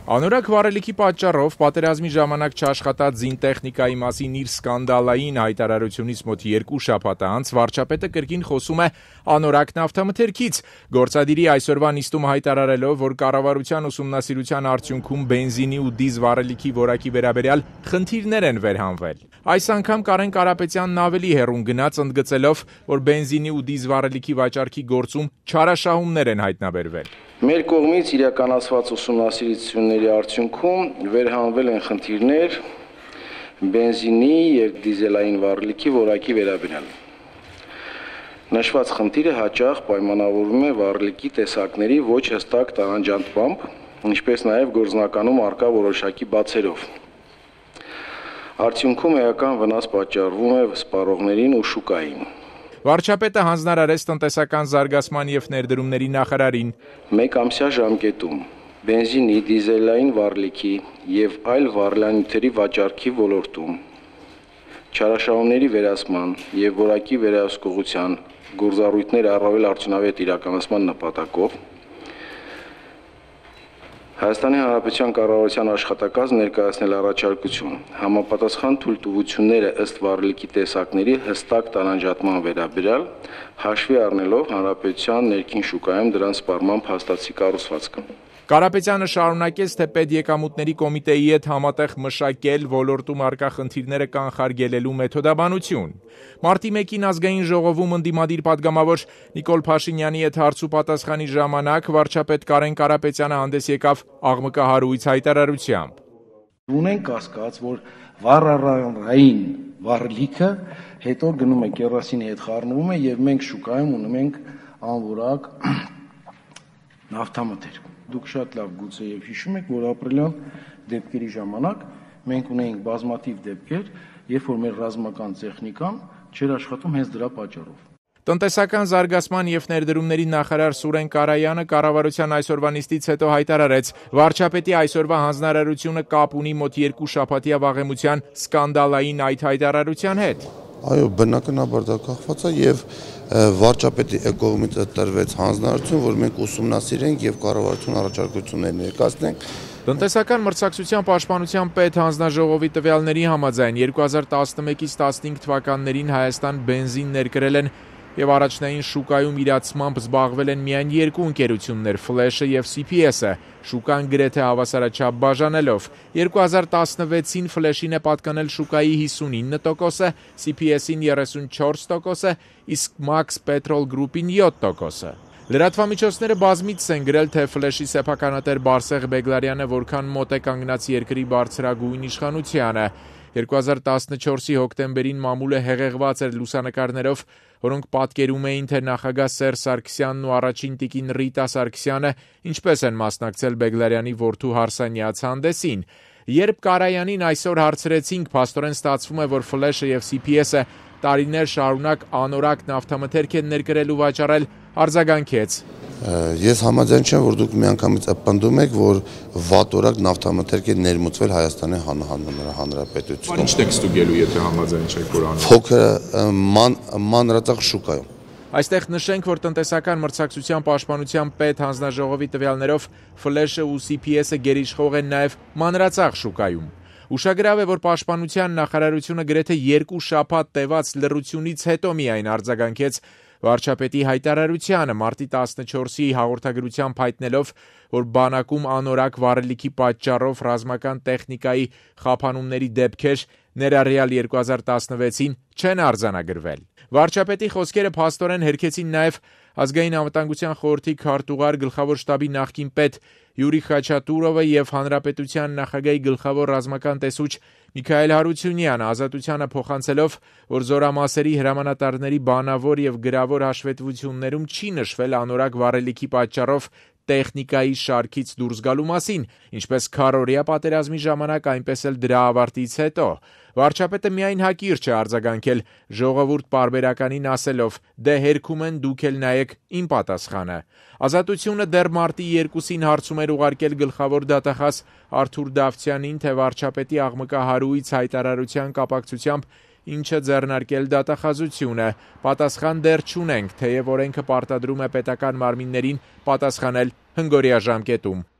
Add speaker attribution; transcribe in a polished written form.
Speaker 1: Անորակ վարելիքի պատճառով պատերազմի ժամանակ չաշխատած զինտեխնիկայի մասին իր սկանդալային հայտարարությունից մոտ 2 շաբաթ անց վարչապետը կրկին խոսում է անորակ նավթամթերքից, գործադիրի այսօրվա նիստում հայտարարելով, որ կառավարության ուսումնասիրության արդյունքում բենզինի ու դիզ վարելիքի որակի վերաբերյալ խնդիրներ են վերհանվել։ Այս անգամ Կարեն Կարապետյանն ավելի հեռուն գնաց, ընդգծելով, որ բենզինի ու դիզ վարելիքի վաճառքի գործում չարաշահումներ են հայտնաբերվել։
Speaker 2: Մեր կողմից իրականացված ուսումնասիրությունների արդյունքում վերհանվել են խնդիրներ բենզինի եւ դիզելային վարելիքի որակի վերաբերյալ։ Նշված խնդիրը հաճախ պայմանավորվում է վարելիքի տեսակների ոչ հստակ տարանջատմամբ, ինչպես նաեւ գործնականում առկա որոշակի բացերով։ Արդյունքում էական վնաս պատճառվում է սպառողներին ու շուկային։
Speaker 1: Վարչապետը հանձնարարեց տնտեսական զարգացման եւ ներդրումների նախարարին
Speaker 2: մեկ ամսյա ժամկետում բենզինի, դիզելային վարելիքի եւ այլ վարելանյութերի վաճառքի ոլորտում չարաշահումների վերացման եւ որակի վերահսկողության գործառույթներ առավել արդյունավետ իրականացման նպատակով Հայաստանի Հանրապետության կառավարության աշխատակազմ ներկայացնել առաջարկություն համապատասխան թույլտվությունները ըստ վարելիքի տեսակների հստակ տարանջատման վերաբերյալ հաշվի առնելով Հանրապետության ներքին շուկայում դրանց սպառման փաստացի կառուցվածքը։
Speaker 1: Կարապետյանը շարունակեց, թե պետեկամուտների կոմիտեի հետ համատեղ մշակել ոլորտում առկա խնդիրները կանխարգելելու մեթոդաբանություն։ Մարտի 1-ին ազգային ժողովում ընդդիմադիր падգամավոր Նիկոլ Փաշինյանի հետ հարցու պատասխանի ժամանակ վարչապետ Կարեն Կարապետյանը հանդես եկավ աղմկահարույց հայտարարությամբ։
Speaker 3: Ունենք կասկած, որ վառարային վարելիքը հետո գնում է կերոսինի հետ խառնվում է եւ մենք շուկայում ունում ենք անորակ նավթամթերք։ Դուք շատ լավ գուցե եւ հիշում եք, որ ապրիլյան դեպքերի ժամանակ մենք ունեինք բազմաթիվ դեպքեր, երբ որ մեր ռազմական տեխնիկան չէր աշխատում հենց դրա պատճառով։
Speaker 1: Տնտեսական զարգացման եւ ներդրումների նախարար Սուրեն Կարայանը կառավարության այսօրվա նիստից հետո հայտարարեց, վարչապետի այսօրվա հանձնարարությունը կապ ունի մոտ 2 շաբաթյա վաղեմության սկանդալային այդ հայտարարության հետ։
Speaker 4: Այո, բնականաբար դա կախված է եւ վարչապետի կողմից տրվեց հանձնարարություն, որ մենք ուսումնասիրենք եւ կառավարություն առաջարկություններ ներկայացնենք։
Speaker 1: Տնտեսական մրցակցության պաշտպանության պետ հանձնաժողովի տվյալների համաձայն 2011-ից 15 թվականներին Հայաստան բենզին ներկրել են եւ առաջնային շուկայում իրացմամբ զբաղվել են միայն 2 ընկերություններ՝ Ֆլեշը եւ CPS-ը, շուկան գրեթե հավասարաչափ բաժանելով։ 2016-ին Ֆլեշին է պատկանել շուկայի 59%-ը, CPS-ին 34%-ը, իսկ Max Petrol Group-ին 7%-ը։ Լրատվամիջոցները բազմիցս են գրել, թե Ֆլեշի սեփականատեր Բարսեղ Բեգլարյանը որքան մոտ է կանգնած երկրի բարձրագույն իշխանությանը։ 2014-ի հոկտեմբերին մամուլը հեղեղված էր լուսանկարներով, որոնք պատկերում էին, թե նախագահ Սերժ Սարգսյանն ու առաջին տիկին Ռիտա Սարգսյանը ինչպես են մասնակցել Բեգլարյանի որդու Հարսանյաց հանդեսին։ Երբ Կարայանին այսօր հարցրեցինք, փաստորեն ստացվում է, որ Ֆլեշը եւ CPS-ը տարիներ շարունակ անորակ նավթամթերք են ներկրել ու վաճառել, արձագանքեց.
Speaker 4: Ես համաձայն չեմ, որ դուք միանգամից պնդում եք, որ վատորակ նավթամթերք է ներմուծվել Հայաստանի Հանրապետությունում։
Speaker 1: Ինչ եք ստուգելու, եթե համաձայն չեք, որ անում։
Speaker 4: Փոքր մանրածախ շուկայում։
Speaker 1: Այստեղ նշենք, որ տնտեսական մրցակցության պաշտպանության պետ հանձնաժողովի տվյալներով Ֆլեշը ու CPS-ը գերիշխող են նաև մանրածախ շուկայում։ Ուշագրավ է, որ պաշտպանության նախարարությունը գրեթե 2 շաբաթ տևած լռությունից հետո միայն արձագանքեց վարչապետի հայտարարությանը մարտի 14-ի հաղորդագրությամբ հայտնելով, որ բանակում անորակ վարելիքի պատճառով ռազմական տեխնիկայի խափանումների դեպքեր ներառյալ 2016-ին չեն արձանագրվել։ Վարչապետի խոսքերը փաստորեն հերքեցին նաև Ազգային անվտանգության խորհրդի քարտուղար գլխավոր շտաբի նախկին պետ Յուրի Խաչատուրովը եւ Հանրապետության նախագահի գլխավոր ռազմական տեսուչ Միքայել Հարությունյանը ազատությանը փոխանցելով, որ զորամասերի հրամանատարների բանավոր եւ գրավոր հաշվետվություններում չի նշվել անորակ վարելիքի պատճառով տեխնիկայի շարքից դուրս գալու մասին, ինչպես քառօրյա պատերազմի ժամանակ, այնպես էլ դրա ավարտից հետո։ Վարչապետը միայն հակիրճ է արձագանքել ժողովուրդ պարբերականին ասելով. «Դե հերքում են, դուք էլ նայեք իմ պատասխանը»։ Ազատությունը դեռ մարտի 2-ին հարցում էր ուղարկել գլխավոր դատախազ Արթուր Դավթյանին, թե վարչապետի աղմկահարույց հայտարարության կապակցությամբ ինչը ձեռնարկել դատախազությունը։ Պատասխան դեռ չունենք, թեև օրենքը պարտադրում է պետական մարմիններին պատասխանել հնգօրյա ժամկետում։